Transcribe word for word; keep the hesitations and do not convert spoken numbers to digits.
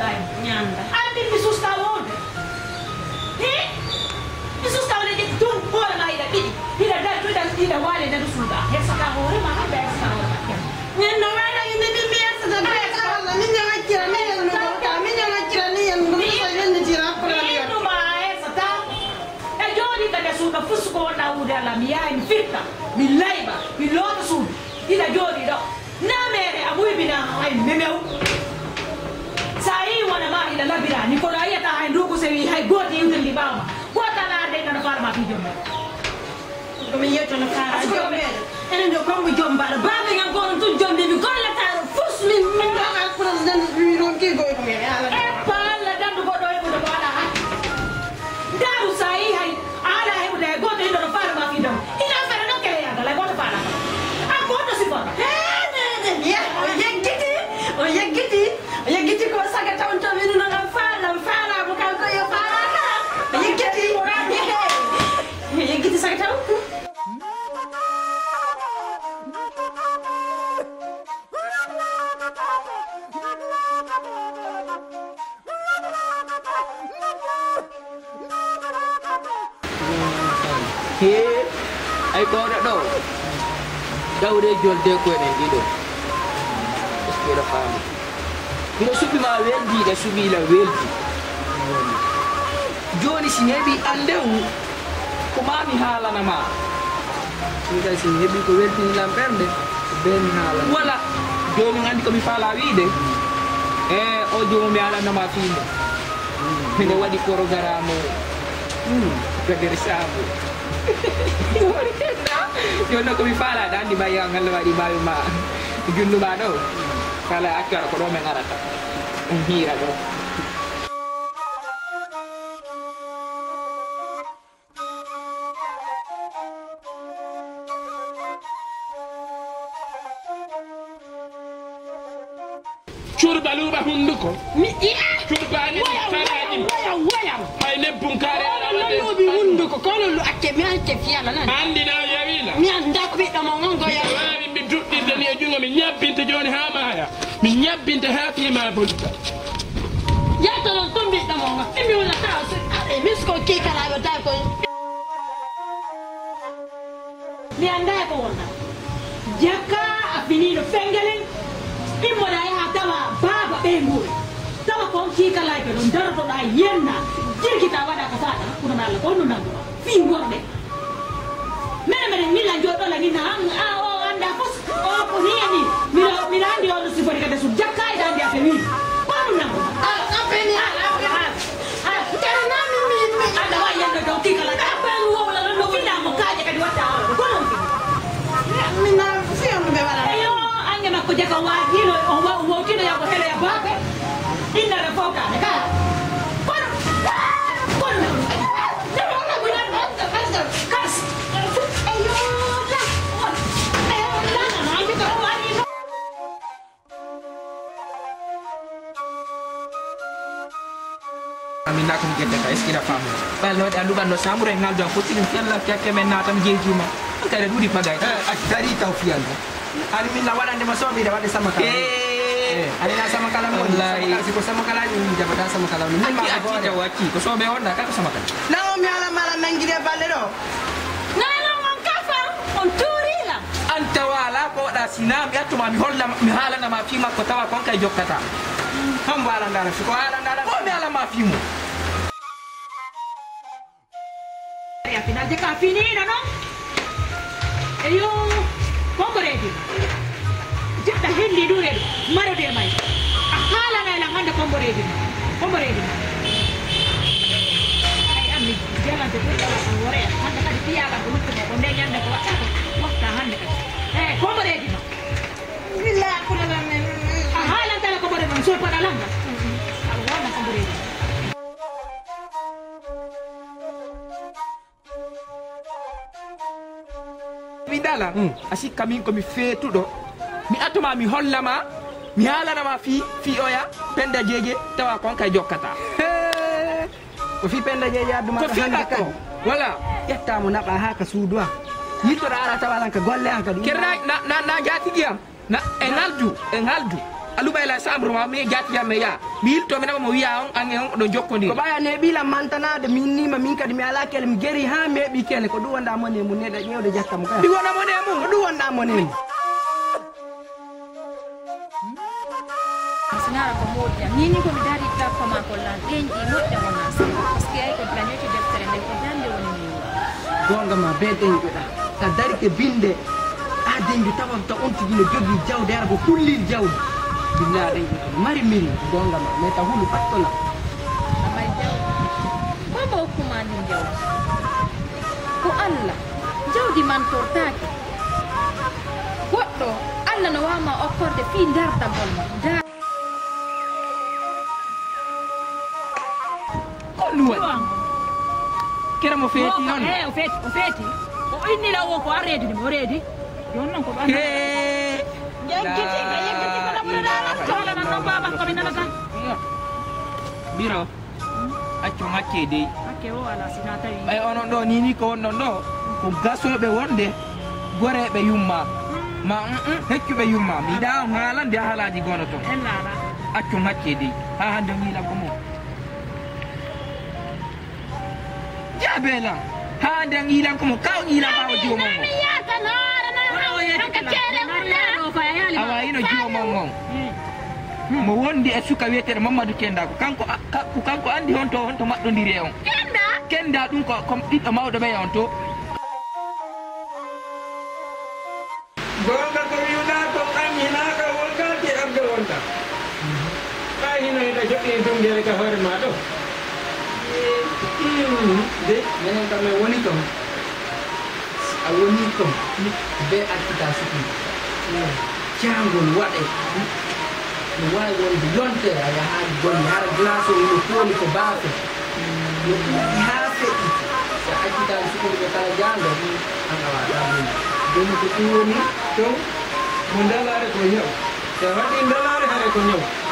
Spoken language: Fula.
lain nyanda andi mi susta wonde he mi susta wonde de dum bola ma ida bidi ida da to da ida wale da sulda he saka hore ma ha be saka hore nyanda wala inde bi mi asa da be kala min nyanga kira ne no ka min nyanga kira ne no so yende tira pra ni no ma esa ta e jodi ka da suka fusko na uda la mi ai mi fitta mi laiba mi lota su ida jodi do na mere abui bina ai memeu sai wana ma ila labira ni ko raya ta ai ndugu se wi hay goti yudel di bama gota na de na farma fi jombe ko mi yeto na kara jombe enen do ko mi jomba da babe ngam ko tun jombe bi ko la ta fus min min na al president bi ron ki go ko mi ala e pala dan do do e do ala ha daru sai hay ala he de gota ndo na farma fi dom ina fere no kele ya la gota fala a gota si fala ya ya giti o ya giti o ya giti ko saga taw to mi no na fala fala mo kan ko yo fala ka ya giti ya giti saga taw he ay ko da do dawde jolde ko en dido da fami bido subi ma weldi da subi la weldi joni si nebi andewu ko mami halana ma ni da si nebi ko weldi ni lamperde ben hala wala joni ngandi ko mi fala wiide e o jomo mi ala na ma fimo mine wadi programme hmm gadere sabu wori tenda jono ko mi fala dan di bayang ngal wadi bayu ma junnu ba do kala akar ko do men arata on hira do curbaluba hunduko mi iya curbani faraji waya waya ay ne bunkare ala no bi hunduko ko lo akke mi akke fiala nan andi na yawila mi anda ko bi do mo ngongo ya wani mi duddi de ni jungo mi nyabbinte joni ha maya mi nyabbinte ha fi ma bulta ya to non tombi do mo ngongo mi wala ta e mi sko ke kala yo ta ko mi anda ko wona jaka afinino fengelen immo da ya tawa baba be ngure tawa ko ki kala ke don darto da yenna jirki ta wada ka fada kuna na la ko no nango fi ngorde mena mena ni la jodo la ni na a o anda fos o ko ni ni mi lo mi randi o si fori ka su jakka ida andi ape mi panu nango a ape ni a a tera na mi mi mi anda wa yendo do ki kala ka pe wo la no fi na mo ka je ka di wata ko no mi na fi on be wala ayo anga ma ko je ka wa hilo o wa wo kino ya ko hele ya babe inna re foka ne ka kono kono ne mo na ko na ka kas ayo la ayo la na na ni ko wa ni amina ko gette ka eskira fam ballo da lu bando samure ngal do ko tin fialla keke men natam jeejuma kare dudi magay eh dari tawfiyan ali min la wadande ma sobi da wadde sama kala eh ali na sama kala mo wallahi si ko sama kala ni jabata sama kala ni ma ko ta waki ko sobe honda ka ko sama kala na o mi ala mala nangire balle do na na mon kafa on turila anta wala ko da sinam yatuma mi holla mi halana ma fi makko tawa kon kay jokkata ham wala ndara ko ala ndara ko mi ala ma fi mo ya final de ka finino no e yo Pombo ready. Jetta hindi dure. Maro de mai. Akala na lang handa pombo ready. Pombo ready. Ay ami jalan de puta la ngore. Handa ka dia ka bulut ko onde nyanda ko wata. Wakta handa ka. Eh pombo ready. Bila ko na lang. Akala tala ko bare man so pa lang. Alwana pombo ready. Bindala hmm. Asik kami ko mi fetu do mi atuma mi hollama mi halana ma fi fi oya penda jeje tawa kon kay jokkata ko fi penda jeje aduma ko fi ka wala yetta mo naba ha ka suudwa yito ra ara tawalan ka golle an ka dum kerna na na na jati giyam na enaldu enaldu aluba la chambre ma mi jatti jamme ya mi hilto mi nama mo wiya on an e on do jokkondiri ko baya ne bila mantanade min nima min kadi mi ala kele mi geri ha mebi kele ko du wonda mone mu neda ñewde jakka mo kay ɗi wona mone mum ko du wonda mone mu sinara ko moƴƴa ni ni komi dari tappa ma ko lan ɗenƴi moƴƴa wona sa par ce que ay ko dañoto deftere nde ko dande woni mi gonga ma be denjuɗa sa dari ke binde a denju tawamta on tigi no jogui jawde ara ko kullil jawdi billahi denjuɗa mari miri gonga ma mais ta hulu pattola amay jawdi bobo hokkuma ndin jawdi ko allah jawdi man tortaki goɗɗo allah no wawma okkorde fi dardagol ma luwa kera mo feeti non eh o feeti o feeti o inni la wo ko arredi mo redi yon non ko ba eh yeggiti ga yeggiti ko lamna dala tola nan non baba ko minana tan biro accu ngakke dey akke o ala sina tawi ay onon do ni ni ko wonnon do ko gasobe wonde gorebe yumma ma heccube yumma mi da haalande haalaji gono ton en lala accu ngakke dey ha hande mi la ko mo jabela ha dan ilan ko mo kaw ilan bawo jiwo mo mo ya tan hara na hanka cere wala o fa yali awa ino jiwo mo mo mo wondi e suka wetere Mamadou Kenda ko kanko ko kanko andi honto honto maddondiri e on kenda kenda dum ko kom diddo mawdo be on to gonga ko wiuna ko amina ka wonga ke abdo wonta kay hino ida jodi dum gere ka hore ma do de menen kam e woni kam a woni kam be akkita suki jangol waɗe no wawi wonde yonte a yahaani gonne hara glace o ino tooli ko baafe no ɗuɗɗi haa feƴƴi so accitaani sukori ɓe kala jangol an a waɗa woni joni ko ɗum woni ton mo ndalaare ko ñaw so waɗi ndalaare hare ko ñaw